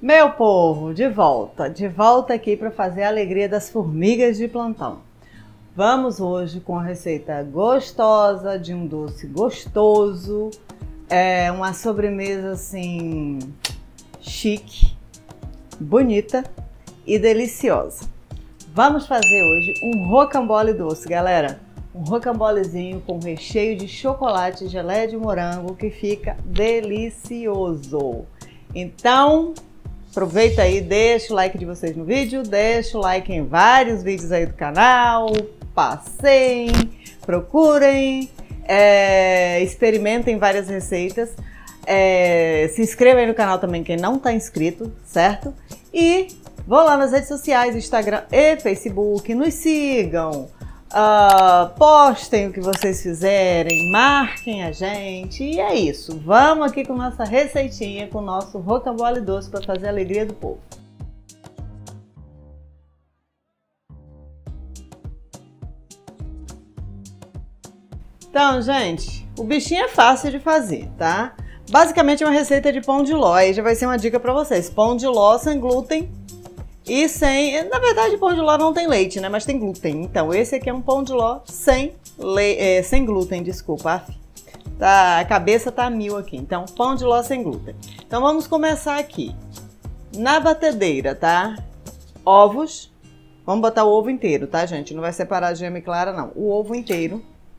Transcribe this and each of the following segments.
Meu povo, de volta aqui para fazer a alegria das formigas de plantão. Vamos hoje com a receita gostosa de um doce gostoso, uma sobremesa assim chique, bonita e deliciosa. Vamos fazer hoje um rocambole doce, galera. Um rocambolezinho com recheio de chocolate e geleia de morango que fica delicioso. Então, aproveita aí, deixa o like de vocês no vídeo, deixa o like em vários vídeos aí do canal, passeiem, procurem, experimentem várias receitas, se inscreva aí no canal também quem não está inscrito, certo? E vão lá nas redes sociais, Instagram e Facebook, nos sigam, postem o que vocês fizerem, marquem a gente e é isso. Vamos aqui com nossa receitinha, com o nosso rocambole doce para fazer a alegria do povo. Então, gente, o bichinho é fácil de fazer, tá? Basicamente é uma receita de pão de ló, aí já vai ser uma dica para vocês. Pão de ló sem glúten e sem... Na verdade, pão de ló não tem leite, né? Mas tem glúten. Então, esse aqui é um pão de ló sem glúten, desculpa. Tá, a cabeça tá a mil aqui. Então, pão de ló sem glúten. Então, vamos começar aqui. Na batedeira, tá? Ovos. Vamos botar o ovo inteiro, tá, gente? Não vai separar a gema e clara, não. O ovo inteiro.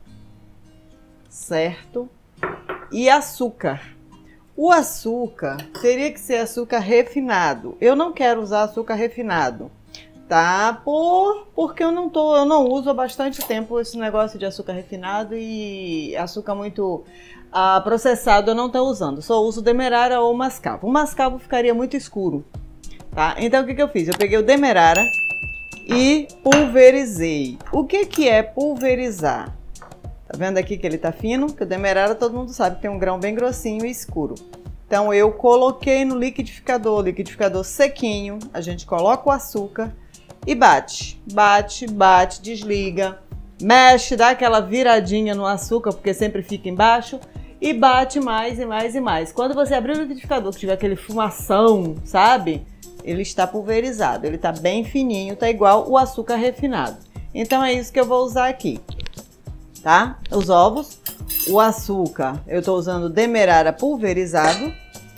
Certo? E açúcar. O açúcar teria que ser açúcar refinado. Eu não quero usar açúcar refinado, tá? Porque eu não uso há bastante tempo esse negócio de açúcar refinado e açúcar muito processado eu não estou usando. Só uso demerara ou mascavo. O mascavo ficaria muito escuro, tá? Então o que eu fiz? Eu peguei o demerara e pulverizei. O que é pulverizar? Tá vendo aqui que ele tá fino? Que o demerara todo mundo sabe que tem um grão bem grossinho e escuro. Então eu coloquei no liquidificador sequinho, a gente coloca o açúcar e bate, bate, bate, desliga, mexe, dá aquela viradinha no açúcar porque sempre fica embaixo e bate mais e mais e mais. Quando você abrir o liquidificador que tiver aquele fumação, sabe? Ele está pulverizado, ele tá bem fininho, tá igual o açúcar refinado. Então é isso que eu vou usar aqui. Tá? Os ovos, o açúcar, eu tô usando demerara pulverizado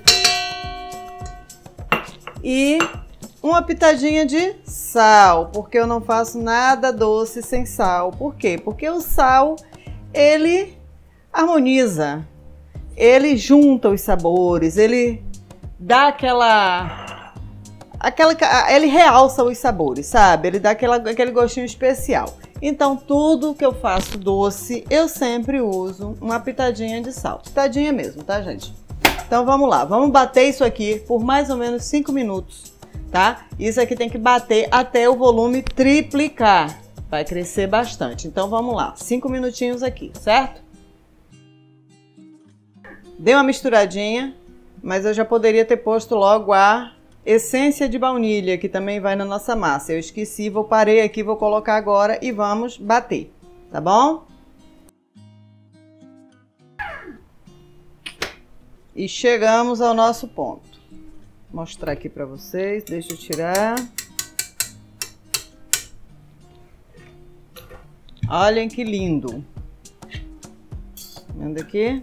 e uma pitadinha de sal, porque eu não faço nada doce sem sal. Por quê? Porque o sal, ele harmoniza, ele junta os sabores, ele dá ele realça os sabores, sabe? Ele dá aquele gostinho especial. Então, tudo que eu faço doce, eu sempre uso uma pitadinha de sal. Pitadinha mesmo, tá, gente? Então, vamos lá. Vamos bater isso aqui por mais ou menos 5 minutos, tá? Isso aqui tem que bater até o volume triplicar. Vai crescer bastante. Então, vamos lá. 5 minutinhos aqui, certo? Dei uma misturadinha, mas eu já poderia ter posto logo a essência de baunilha, que também vai na nossa massa. Eu esqueci, parei aqui, vou colocar agora e vamos bater, tá bom? E chegamos ao nosso ponto. Vou mostrar aqui para vocês, deixa eu tirar. Olhem que lindo. Vendo aqui?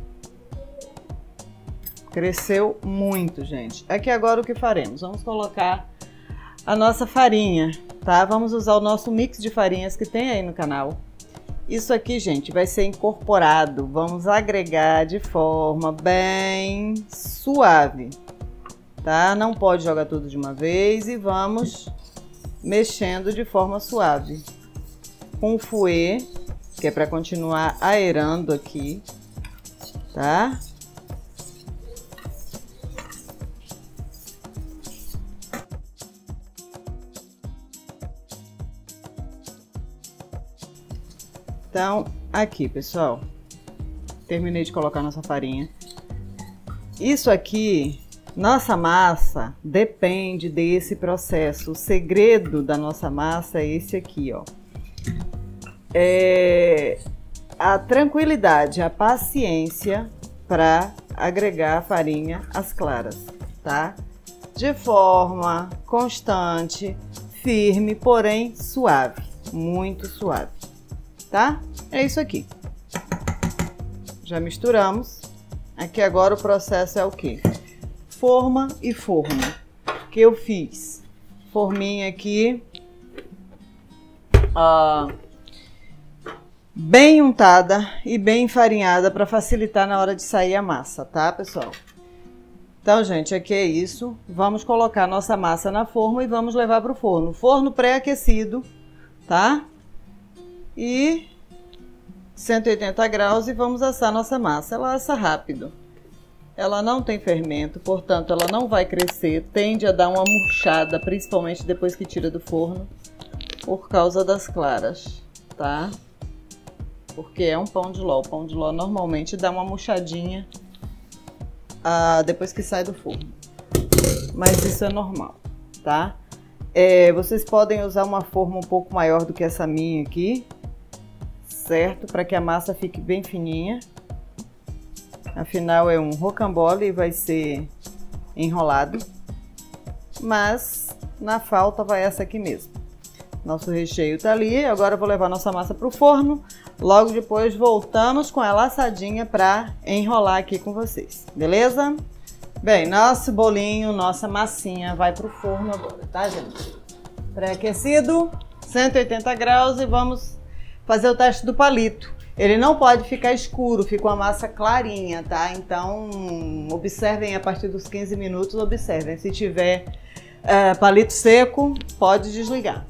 Cresceu muito, gente. Aqui agora o que faremos? Vamos colocar a nossa farinha, tá? Vamos usar o nosso mix de farinhas que tem aí no canal. Isso aqui, gente, vai ser incorporado. Vamos agregar de forma bem suave, tá? Não pode jogar tudo de uma vez e vamos mexendo de forma suave. Com o fouet, que é para continuar aerando aqui, tá? Então, aqui, pessoal, terminei de colocar nossa farinha. Isso aqui, nossa massa, depende desse processo. O segredo da nossa massa é esse aqui, ó. A tranquilidade, a paciência para agregar a farinha às claras, tá? de forma constante, firme, porém suave, muito suave, tá? É isso aqui. Já misturamos. Aqui agora o processo é o quê? Forma e forma. Que eu fiz forminha aqui, bem untada e bem enfarinhada para facilitar na hora de sair a massa, tá, pessoal? Então, gente, aqui é isso. Vamos colocar nossa massa na forma e vamos levar para o forno. Forno pré-aquecido, tá? E 180 graus e vamos assar nossa massa. Ela assa rápido. Ela não tem fermento, portanto, ela não vai crescer. Tende a dar uma murchada, principalmente depois que tira do forno, por causa das claras, tá? Porque é um pão de ló. O pão de ló normalmente dá uma murchadinha depois que sai do forno. Mas isso é normal, tá? Vocês podem usar uma forma um pouco maior do que essa minha aqui, certo? Para que a massa fique bem fininha. Afinal, é um rocambole e vai ser enrolado. Mas, na falta, vai essa aqui mesmo. Nosso recheio tá ali. Agora eu vou levar nossa massa para o forno. Logo depois, voltamos com ela assadinha para enrolar aqui com vocês. Beleza? Bem, nosso bolinho, nossa massinha vai para o forno agora, tá, gente? Pré-aquecido, 180 graus e vamos fazer o teste do palito. Ele não pode ficar escuro, fica uma massa clarinha, tá? Então, observem a partir dos 15 minutos, observem. Se tiver palito seco, pode desligar.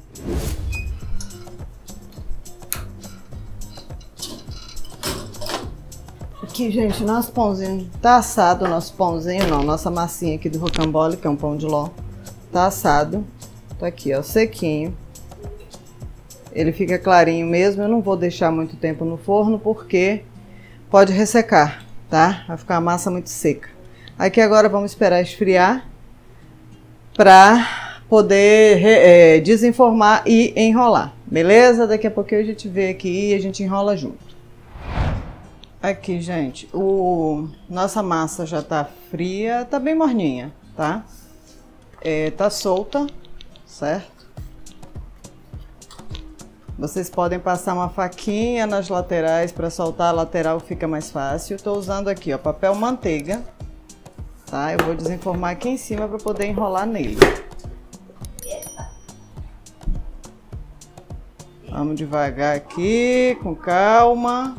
Aqui, gente, nosso pãozinho tá assado, nosso pãozinho não, nossa massinha aqui do rocambole, que é um pão de ló, tá assado. Tá aqui, ó, sequinho. Ele fica clarinho mesmo, eu não vou deixar muito tempo no forno porque pode ressecar, tá? Vai ficar a massa muito seca. Aqui agora vamos esperar esfriar para poder desenformar e enrolar, beleza? Daqui a pouquinho a gente vê aqui e a gente enrola junto. Aqui, gente, nossa massa já tá fria, tá bem morninha, tá? Tá solta, certo? Vocês podem passar uma faquinha nas laterais para soltar a lateral, fica mais fácil. Estou usando aqui, ó, papel manteiga, tá? Eu vou desenformar aqui em cima para poder enrolar nele. Vamos devagar aqui, com calma.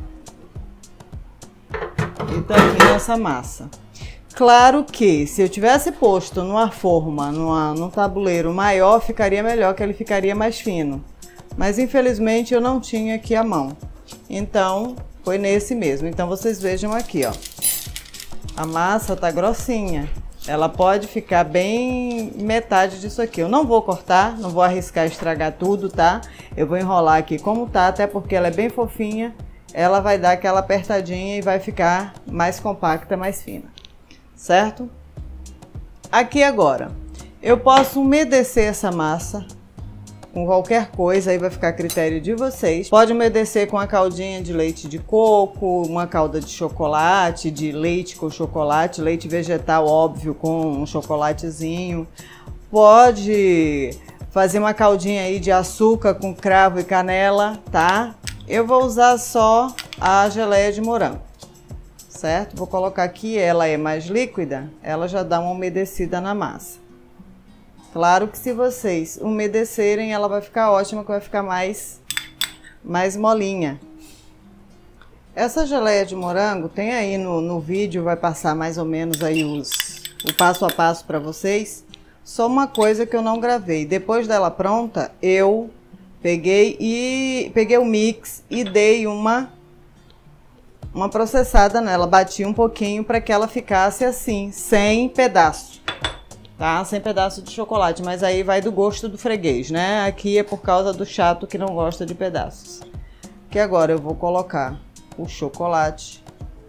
E tá aqui nossa massa. Claro que se eu tivesse posto numa forma, num tabuleiro maior, ficaria melhor, que ele ficaria mais fino. Mas infelizmente eu não tinha aqui a mão, então foi nesse mesmo. Então vocês vejam aqui, ó, a massa tá grossinha, ela pode ficar bem metade disso aqui. Eu não vou cortar, não vou arriscar estragar tudo, tá? Eu vou enrolar aqui como tá, até porque ela é bem fofinha, ela vai dar aquela apertadinha e vai ficar mais compacta, mais fina, certo? Aqui agora, eu posso umedecer essa massa com qualquer coisa, aí vai ficar a critério de vocês. Pode umedecer com a caldinha de leite de coco, uma calda de chocolate, de leite com chocolate, leite vegetal, óbvio, com um chocolatezinho. Pode fazer uma caldinha aí de açúcar com cravo e canela, tá? Eu vou usar só a geleia de morango, certo? Vou colocar aqui, ela é mais líquida, ela já dá uma umedecida na massa. Claro que se vocês umedecerem, ela vai ficar ótima, que vai ficar mais molinha. Essa geleia de morango, tem aí no vídeo, vai passar mais ou menos aí o passo a passo para vocês. Só uma coisa que eu não gravei. Depois dela pronta, eu peguei o mix e dei uma processada nela. Bati um pouquinho para que ela ficasse assim, sem pedaço. Tá? Sem pedaço de chocolate, mas aí vai do gosto do freguês, né? Aqui é por causa do chato que não gosta de pedaços. Que agora eu vou colocar o chocolate.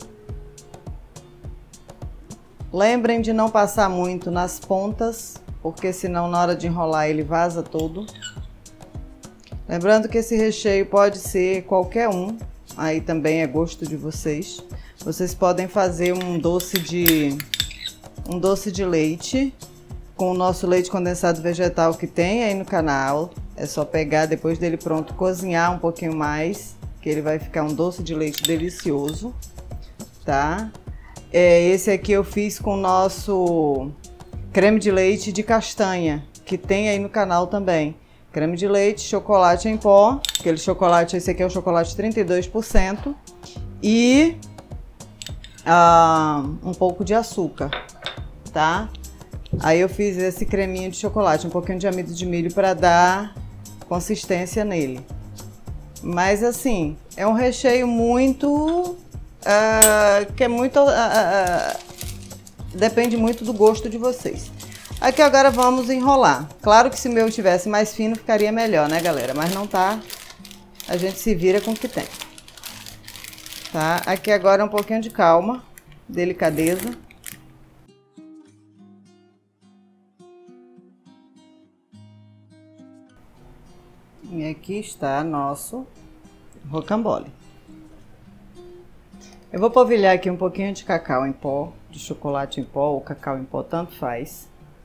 Lembrem de não passar muito nas pontas, porque senão na hora de enrolar ele vaza todo. Lembrando que esse recheio pode ser qualquer um, aí também é gosto de vocês. Vocês podem fazer um doce de leite com o nosso leite condensado vegetal que tem aí no canal. É só pegar depois dele pronto, cozinhar um pouquinho mais, que ele vai ficar um doce de leite delicioso, tá? Esse aqui eu fiz com o nosso creme de leite de castanha, que tem aí no canal também. Creme de leite, chocolate em pó, aquele chocolate, esse aqui é o chocolate 32%, e um pouco de açúcar, tá? Aí eu fiz esse creminho de chocolate, um pouquinho de amido de milho para dar consistência nele. Mas assim, é um recheio muito... que é muito... depende muito do gosto de vocês. Aqui agora vamos enrolar. Claro que se o meu tivesse mais fino ficaria melhor, né, galera? Mas não tá. A gente se vira com o que tem. Tá? Aqui agora um pouquinho de calma, delicadeza. E aqui está nosso rocambole. Eu vou polvilhar aqui um pouquinho de cacau em pó, de chocolate em pó ou cacau em pó, tanto faz.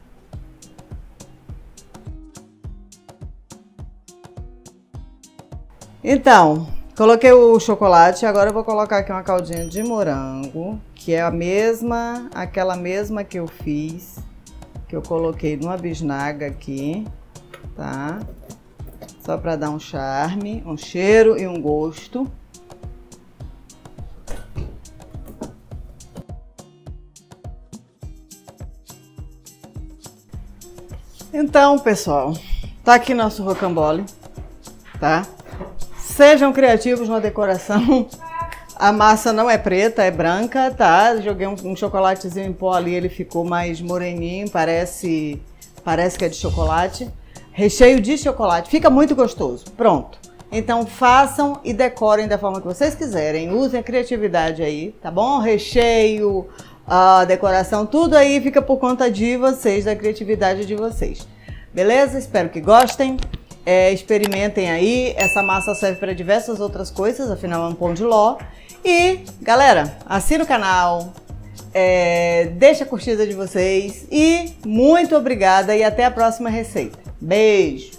Então, coloquei o chocolate, agora eu vou colocar aqui uma caldinha de morango, que é aquela mesma que eu fiz, que eu coloquei numa bisnaga aqui, tá? Só para dar um charme, um cheiro e um gosto. Então, pessoal, tá aqui nosso rocambole, tá? Sejam criativos na decoração. A massa não é preta, é branca, tá? Joguei um chocolatezinho em pó ali, ele ficou mais moreninho, parece que é de chocolate. Recheio de chocolate, fica muito gostoso. Pronto. Então façam e decorem da forma que vocês quiserem. Usem a criatividade aí, tá bom? Recheio, a decoração, tudo aí fica por conta de vocês, da criatividade de vocês. Beleza? Espero que gostem. Experimentem aí. Essa massa serve para diversas outras coisas, afinal é um pão de ló. E, galera, assina o canal, deixa a curtida de vocês e muito obrigada e até a próxima receita. Beijo!